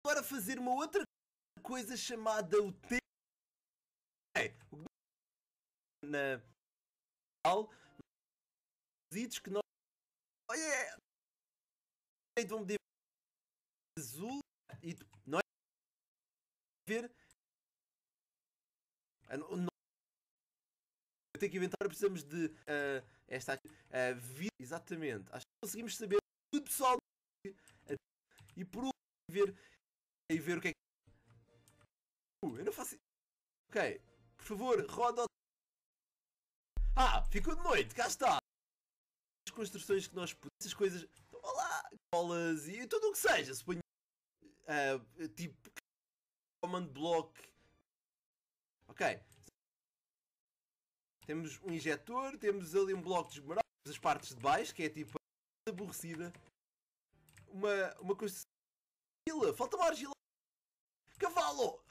agora fazer uma outra coisa chamada o tempo. Na que nós. Oh yeah! Vão meter azul e nós ver. Eu tenho que inventar, precisamos de esta aqui. Exatamente. Acho que conseguimos saber tudo pessoal. E por ver e ver o que é que. Eu não faço. Ok, por favor, roda. Ficou de noite, cá está. As construções que nós podemos, essas coisas. Olá, bolas e tudo o que seja. Suponho. Tipo. Command block. Ok. Temos um injetor, temos ali um bloco de esmeralda, as partes de baixo, que é tipo aborrecida. Uma construção. Falta uma argila. Cavalo!